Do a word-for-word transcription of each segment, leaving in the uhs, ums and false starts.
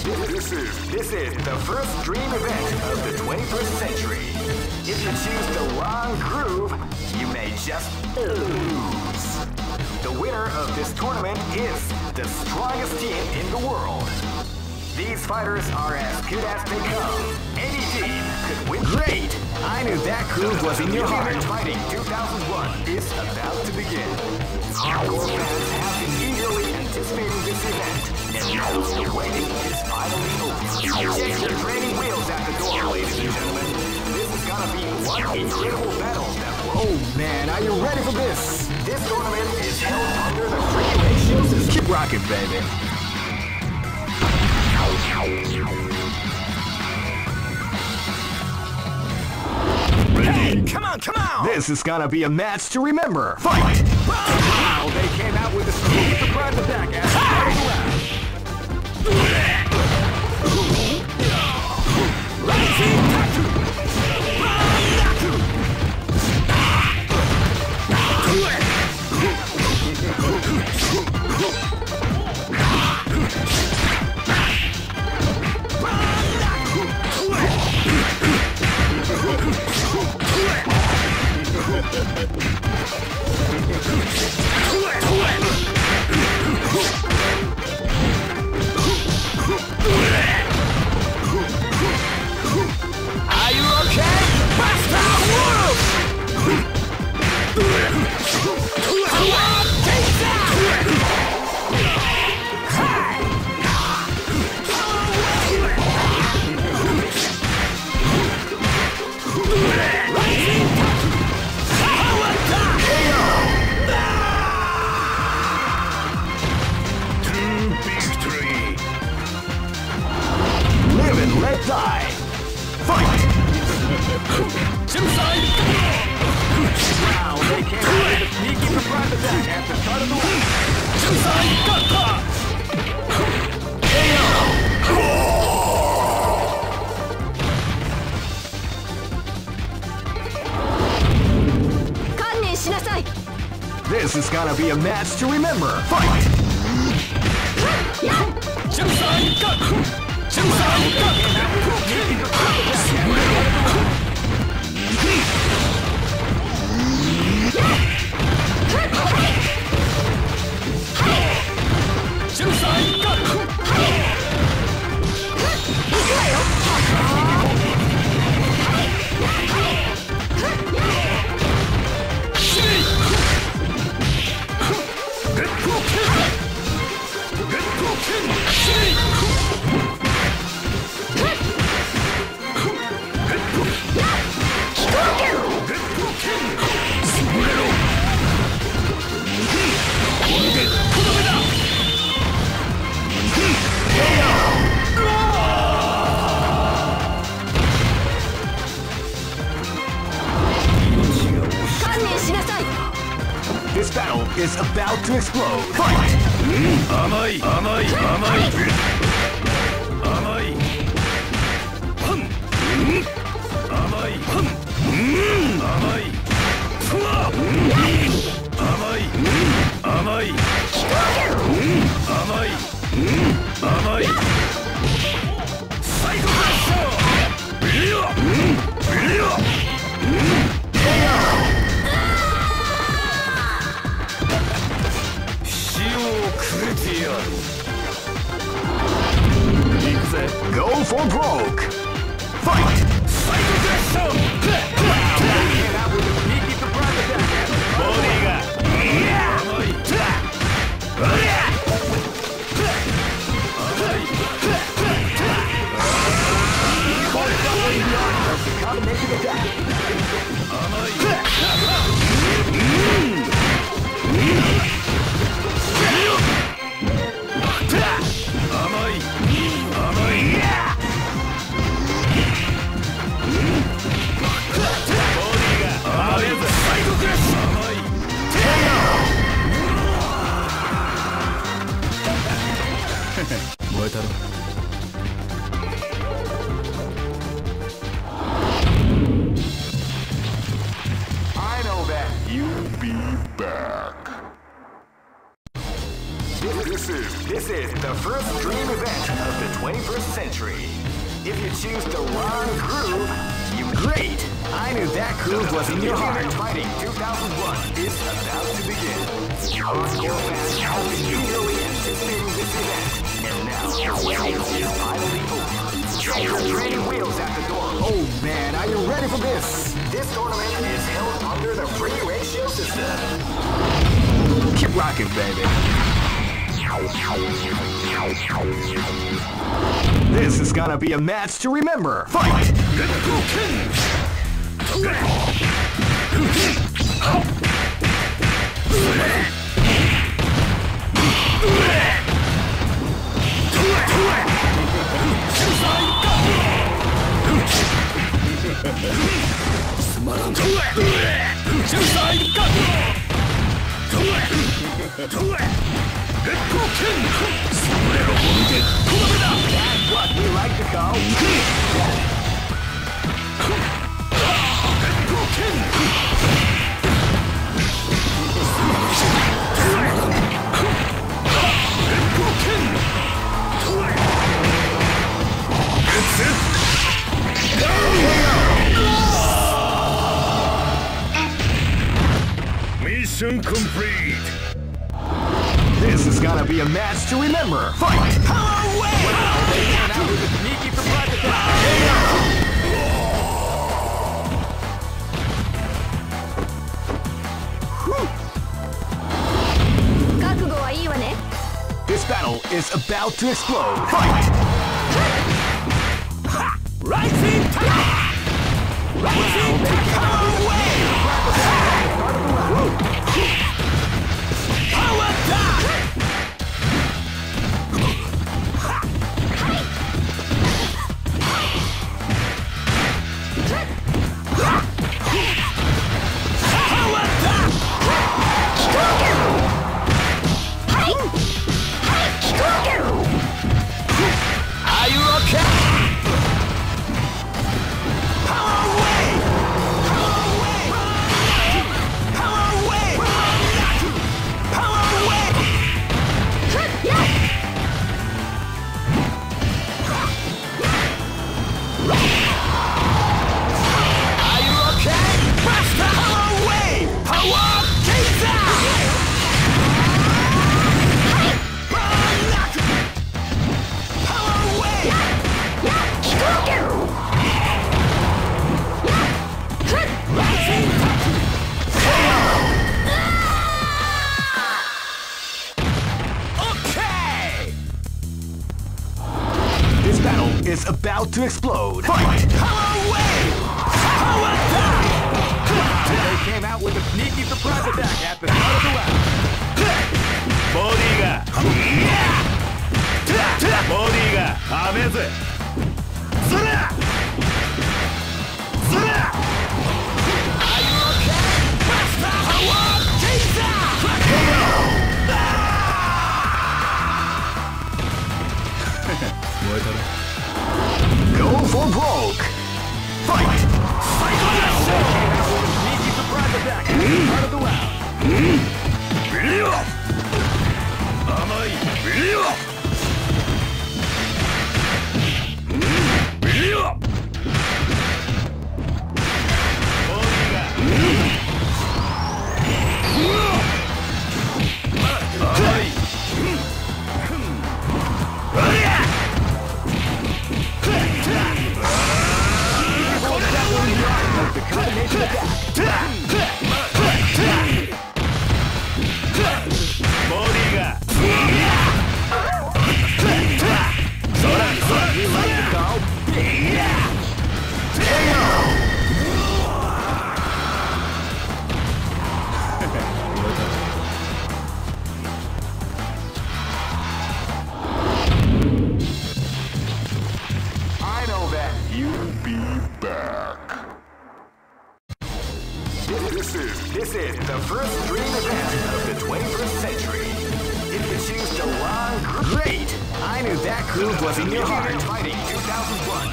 This is this is the first dream event of the twenty-first century. If you choose the wrong groove, you may just lose. The winner of this tournament is the strongest team in the world. These fighters are as good as they come. Any team could win. Great! I knew that groove was in your heart. Fighting two thousand one is about to begin. Hardcore fans have been eagerly anticipating this event, and now the waiting is finally over. Check your training wheels at the door, ladies and gentlemen. This is gonna be one incredible battle that will... Oh man, are you ready for this? This tournament is held under the regulations. Keep rocking, baby. Ready? Come on, come on! This is gonna be a match to remember. Fight! Wow, they came out with a scoop to prime the back as the round. Rising Tattoo! Are you okay? Master Wolf! Take that! Live and let die. Fight! Wow, they came out with a sneaky surprise attack at the start of the round. This is gonna be a match to remember. Fight! This battle is about to explode. Fight! Amai, amai, amai. Amai. Hum. Amai. Hum. Amai. Amai. Amai. Amai. Amai. Psycho Pressure! Video! Video! Go for broke! Fight! Psycho Pressure! Came out with a sneaky surprise attack. Body ga. Combination attack. I know that you'll be back. This is this is the first dream event of the twenty-first century. If you choose the wrong groove, you great! I knew that groove was in your heart. Fighting two thousand one is about to begin. Hardcore fans have been eagerly anticipating this event, and now the wait is finally over. Check your training wheels at the door. Oh man, are you ready for this? This tournament is held under the free ratio system. Keep rocking, baby. This is gonna be a match to remember. Fight! That's what we like to call Mission complete. This is gonna be a match to remember. Fight! Power wave! Wow, they came out with a sneaky surprise attack. This battle is about to explode. Fight! Rising tide! Rising tide! Power wave! Power attack! Are you okay? Power wave! Power wave! Power wave! Power wave! Are you okay? Master power wave! Power Kaiser! This battle is about to explode. Fight! Power wave! Power attack! They came out with a sneaky surprise attack at the start of the round. Body ga Body ga Amezu Zura Zura. Are you okay? Master Power Kaiser! Go for broke! Fight! Fight! Sneaky surprise attack at the start of the round. Video Amai Video Video Body ga Amai The combination attack. Body ga We like to call big. I know that you'll be back. This is this is the first dream event of the twenty-first century. If you choose the wrong group, great! I knew that group was in your heart. Fighting two thousand one.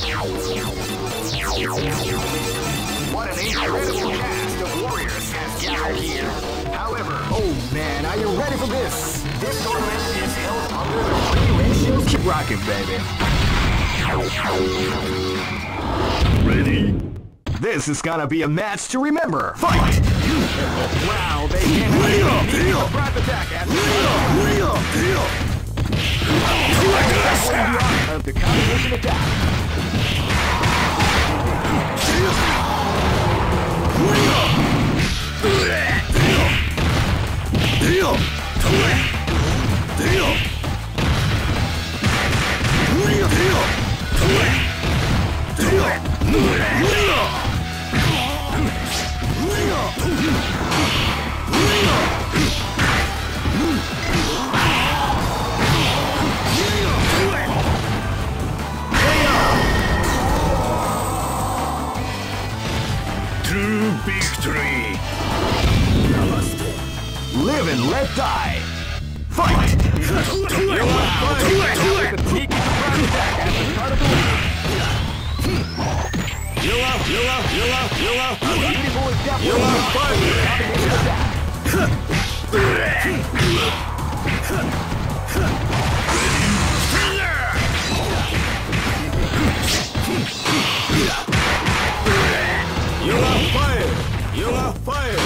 What an incredible cast of warriors has gathered here. However, oh man, are you ready for this? This tournament is held under the free ratio Keep rocking, baby. Ready? This is gonna be a match to remember. Fight! Wow, they can't hide a surprise attack after of the combination attack. True victory. Live and let die. Fight! You are fired! You are fired!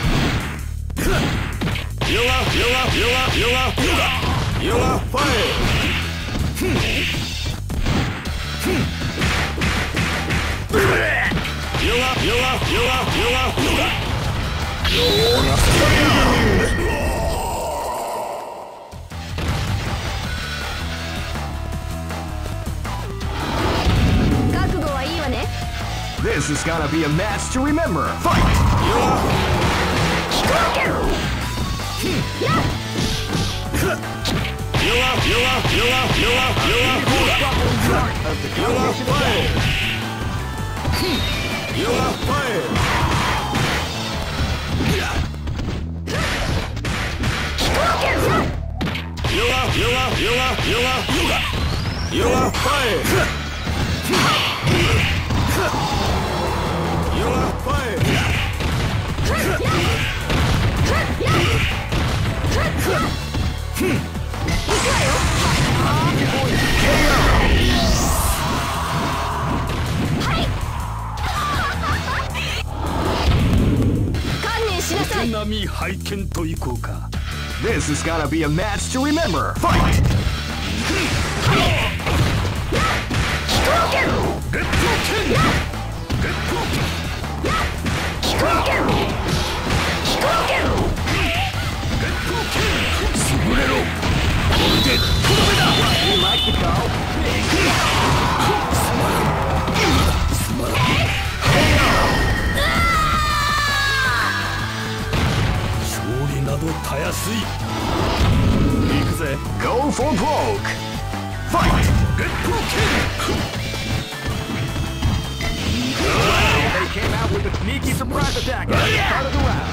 You are, you are, you are, you are, you are, you are fired! You are, you are, you are, you are, you are. This is gonna be a match to remember. Fight! You are, you are, you are, you are, you are, you are fired! You are fired! You are, you are, you are, you are, you are fired! You are fired! This is gonna be a match to remember. Fight! You like to go? Go for broke! Fight! They came out with a sneaky surprise attack at the start of the round.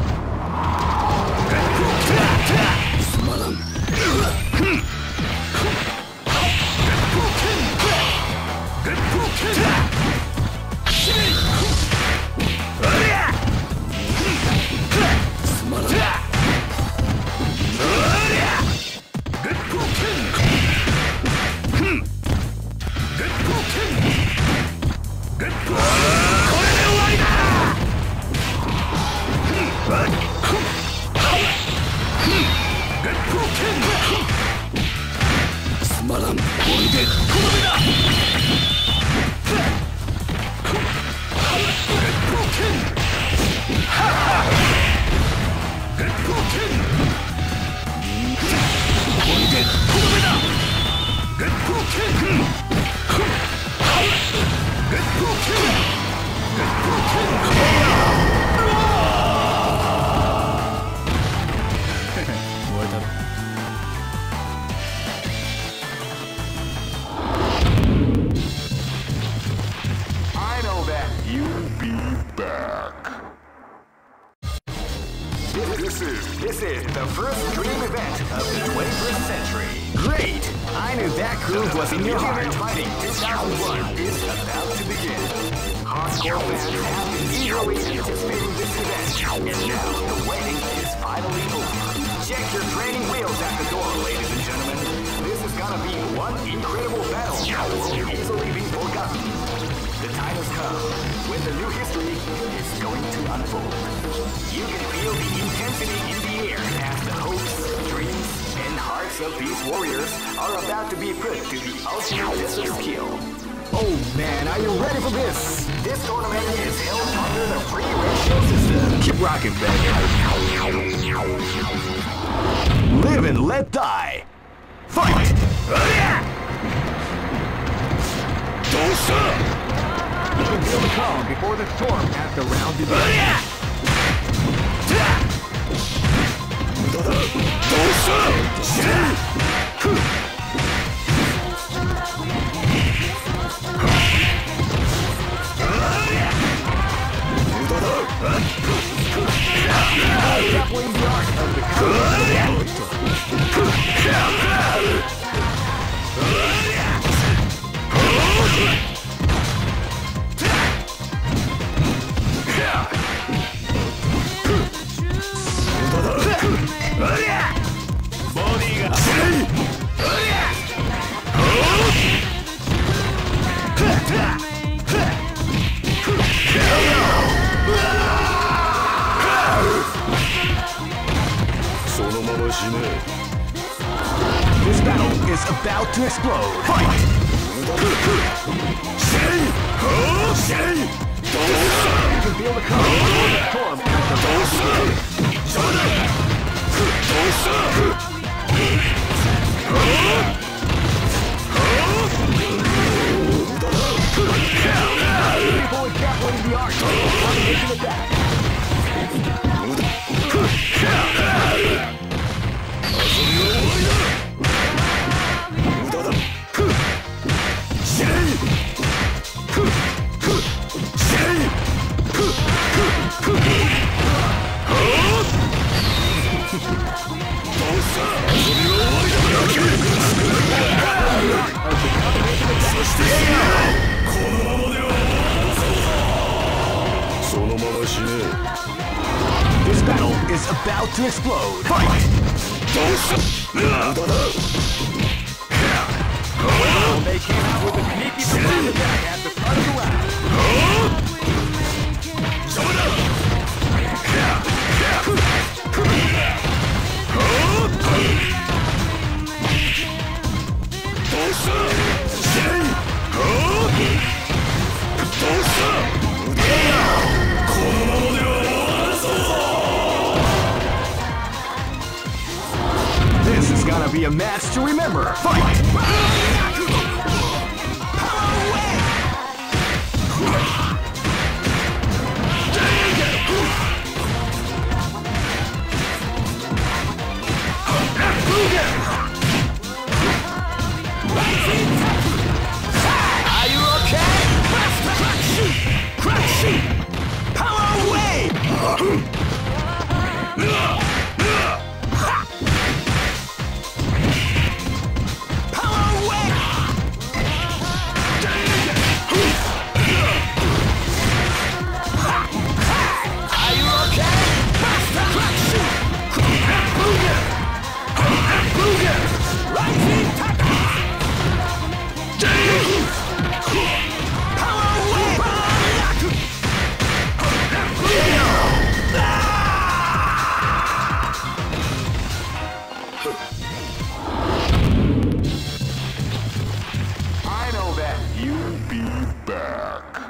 This is the first dream event of the twenty-first century. Great! I knew that groove was in your heart. Fighting two thousand one is about to begin. Hardcore fans have been eagerly anticipating this event, and now the waiting is finally over. Check your training wheels at the door, ladies and gentlemen. This is gonna gonna be one incredible battle that won't easily be forgotten. The time has come when the new history is going to unfold. You can feel the intensity in the air as the hopes, dreams, and hearts of these warriors are about to be put to the ultimate test of skill. Oh man, are you ready for this? This tournament is held under the free ratio system. Keep rocking, baby. Live and let die. Fight! You can feel the calm before the storm as the round begins. Grappling the art of the counter. This battle is about to explode. Fight! You can feel the calm before the storm at the people are grappling the arc on the mission attack. This battle is about to explode. Fight! Well, they came out with a sneaky surprise attack at the start of the round. This is gonna be a match to remember. Fight! Are you okay? Power wave! I know that you'll be back.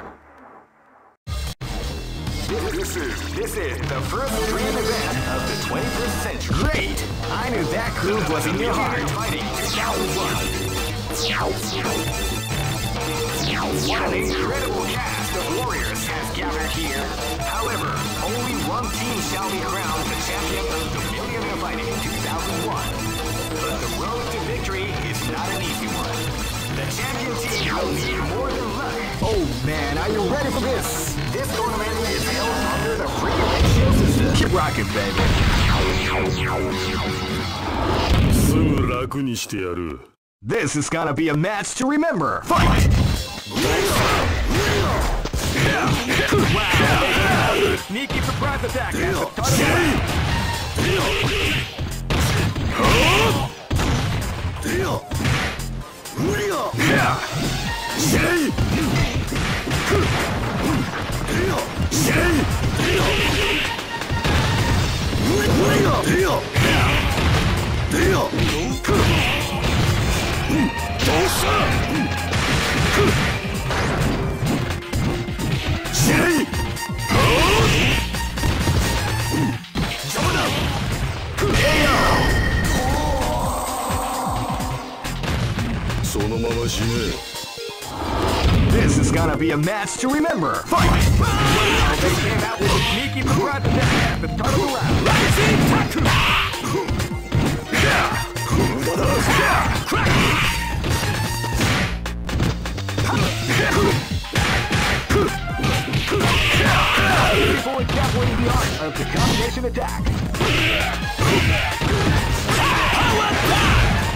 This is this is the first dream event of the twenty-first century. Great! I knew that groove was in your heart. Fighting two thousand one. What an incredible cast of warriors has gathered here. However, only one team shall be crowned the champion of the Millionaire Fighting two thousand one. But the road to victory is not an easy one. The champion team will need more than luck. Oh man, are you ready for this? This tournament is held under the free ratio system. Keep rocking, baby. すぐ楽にしてやる。 This is gonna be a match to remember. Fight! Wow! Sneaky surprise attack at the start of the round. 無理がシェイシェイ無理がどうしたシェイ邪魔だそのまま死ね。 This is gonna be a match to remember. Fight! Wow, they came out with a sneaky surprise attack at the start of the round. Rising Taku! Fully calculating the art of the combination attack. Power back!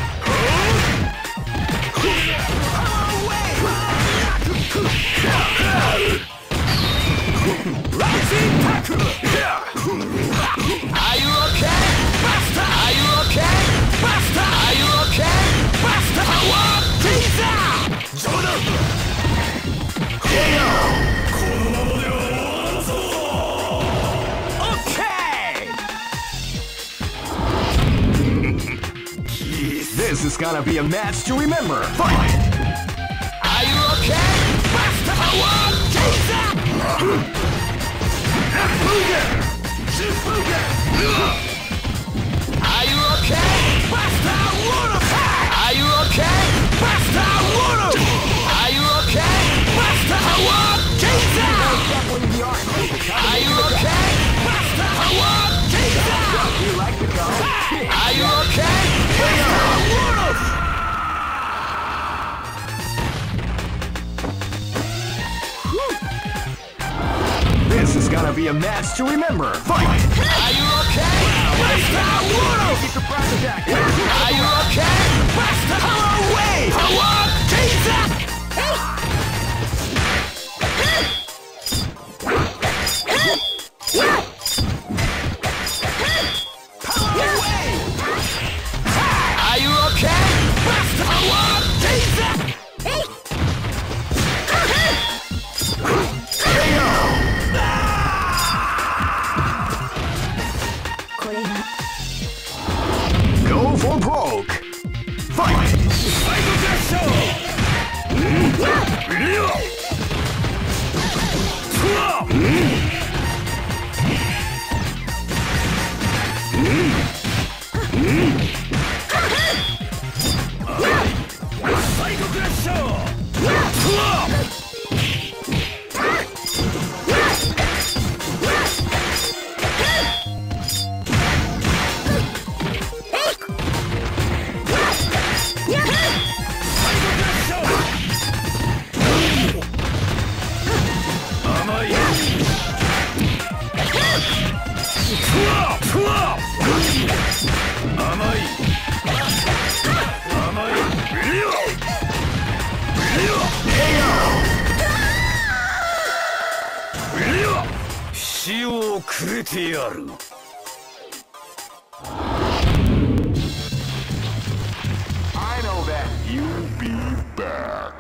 Rising Taku! Are you okay? Buster! Are you okay? Buster! Are you okay? Buster! Power! Teaser! Jordan! Okay! This is gonna be a match to remember. Fight! Are you okay? Buster! Power! Teaser! Are you okay? Buster Water! Are you okay? Buster Water! Are you okay? Buster Power! Teaser! Are you okay? Buster Power! Teaser! Are you okay? Buster Water! This is gonna be a match to remember. Fight! Are you okay? Buster Water! Are you okay? Buster Power Wave! Power Teaser! Power Wave! Are you okay? Buster Power Teaser! Go for broke! Fight! I know that you'll be back.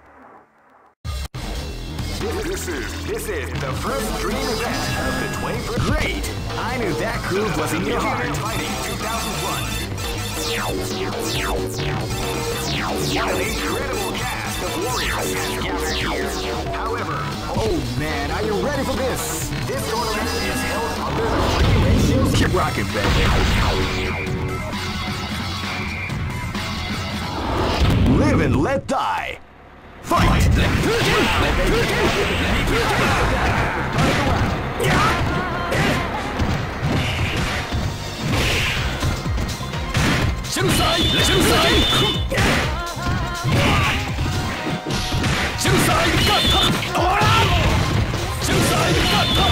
This is this is the first dream event of the twenty-first. Great! I knew that groove was in your heart. Fighting two thousand one. What an incredible cast of warriors has gathered here. However, oh man, are you ready for this? This tournament is held under the free ratios. Keep rocking, baby. Live and let die. Fight! Shinsai! Shinsai! Shinsai Gata! Shinsai Gata!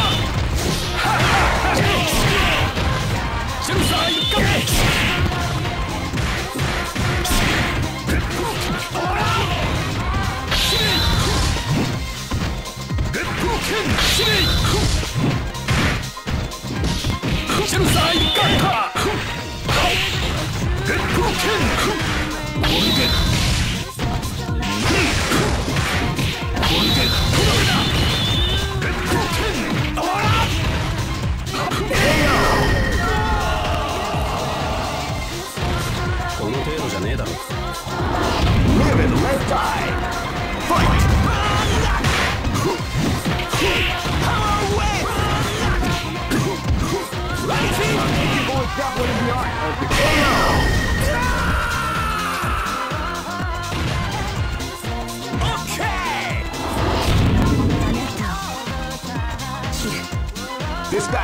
Shinsai Gata! Shinsai Gata! Get broken!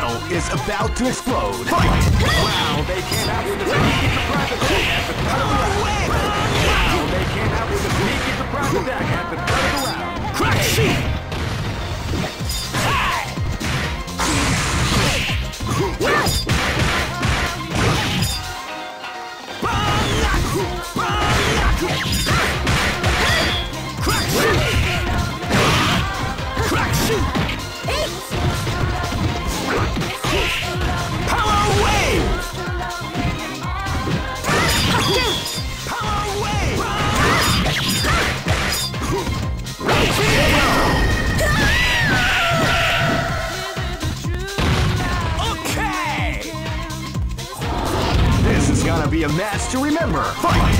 battle is about to explode. Fight! Wow, they came out with a sneaky surprise attack at the start of the round. Wow, they came out with a sneaky surprise attack at the start of the round. Crack sheet! Gonna be a match to remember. Fight!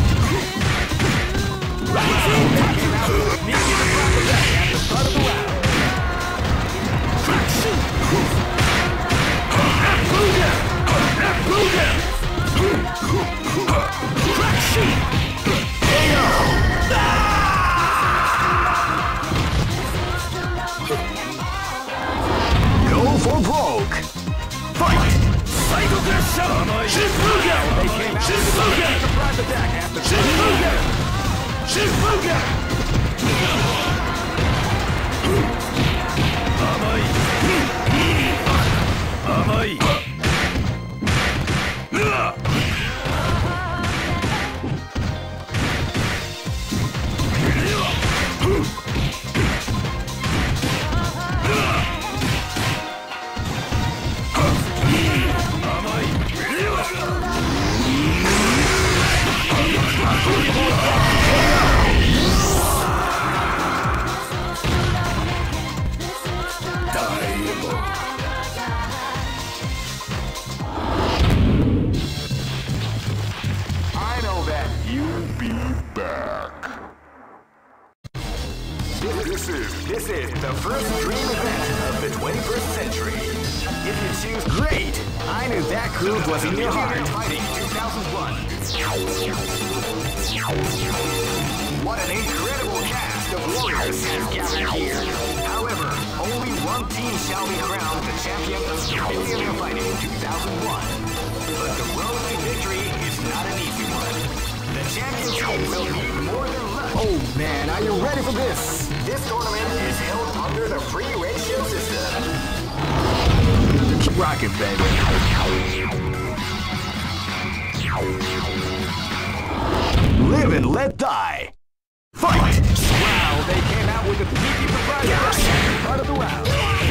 Go for broke. Fight! Psycho Crash! Shifuga! Shifuga! Surprise attack after Shifuga! Shifuga! Amai! Amai! I know that you'll be back. This is this is the first dream event of the twenty-first century. If you choose great, I knew that groove was in your heart. Fighting two thousand one. What an incredible cast of warriors has gathered here. However, only one team shall be crowned the champion of Millionaire Fighting two thousand one. But the road to victory is not an easy one. The champion team will need more than luck. Oh man, are you ready for this? This tournament is held under the free ratio system. Keep rocking, baby. Live and let die. Fight! Wow, they came out with a sneaky surprise attack part of the round.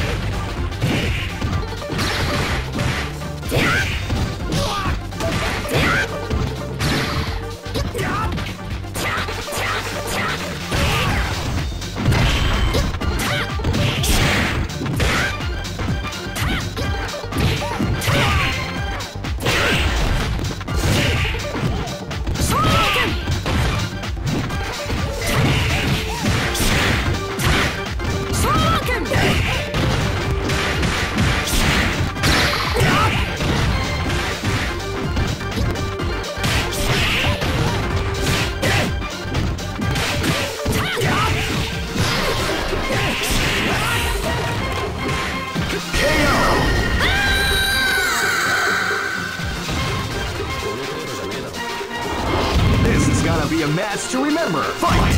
Gonna be a match to remember. Fight!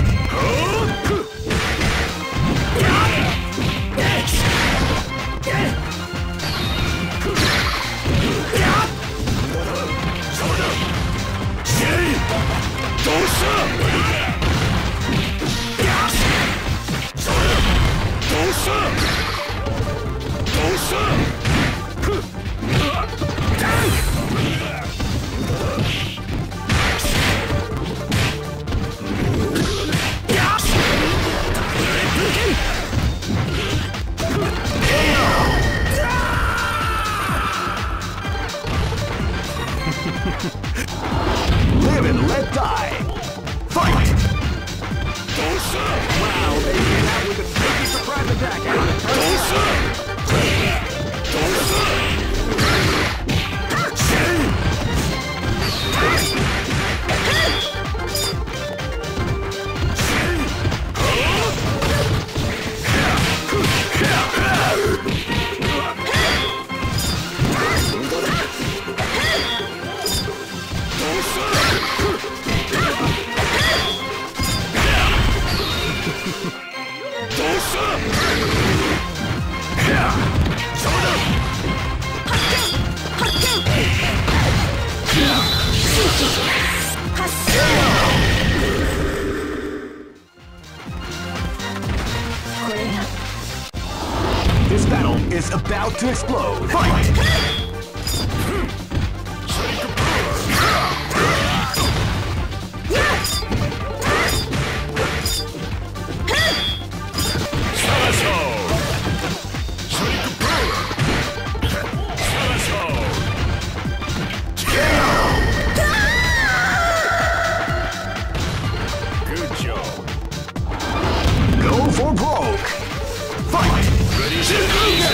is about to explode. Fight! For broke. Fight! Ready, set,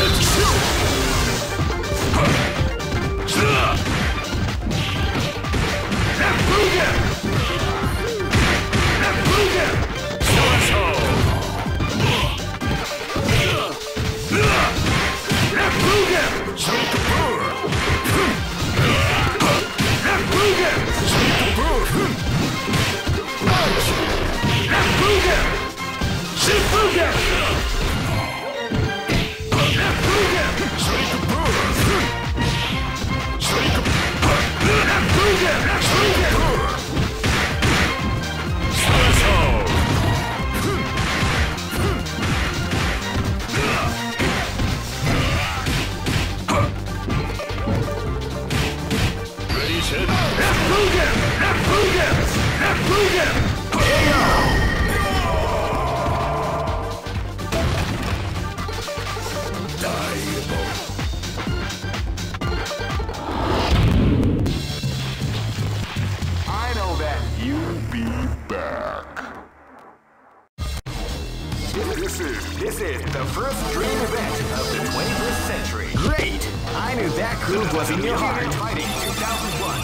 This is, this is the first dream event of the twenty-first century. Great! I knew that groove was in your heart. Fighting two thousand one.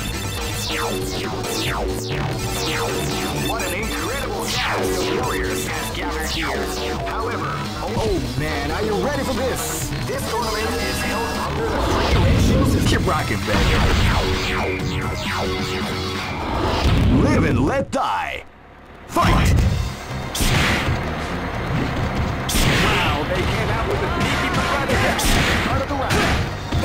What an incredible cast of warriors has gathered here. However, oh man, are you ready for this? This tournament is held under the free ratio system. Keep rocking, baby. Live and let die. Fight! Wow, they came out with a sneaky surprise attack. Part of the round.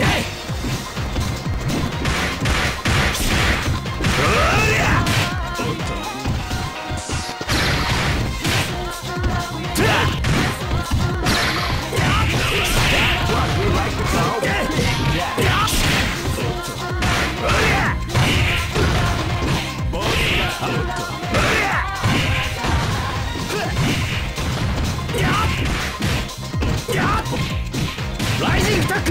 What we like to call Rising attack!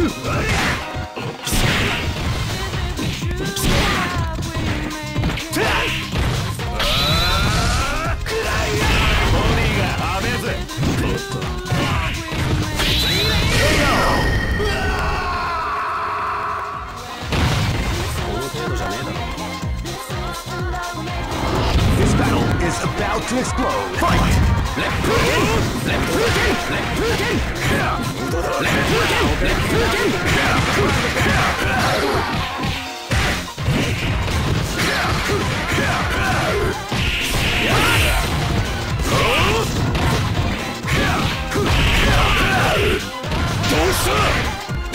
This battle is about to explode. Fight! Left hook in! Left hook in! Left hook in! Left hook in! Left hook in! Don't stop!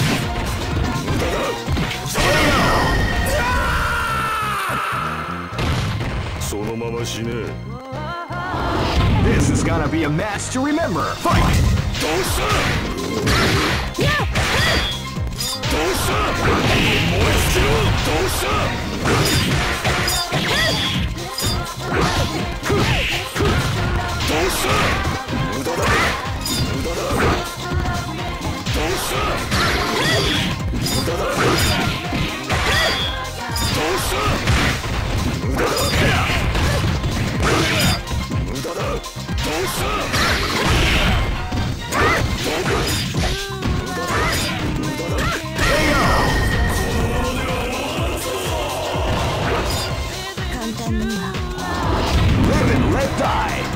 そのまま死ね。This is gonna be a match to remember. Fight! Don't stop! Yeah! Don't stop! More skill! Don't stop! Don't stop! 無駄だ！無駄だ！ Don't stop! 無駄だ！ Don't stop! 無駄だ！ Live and let die!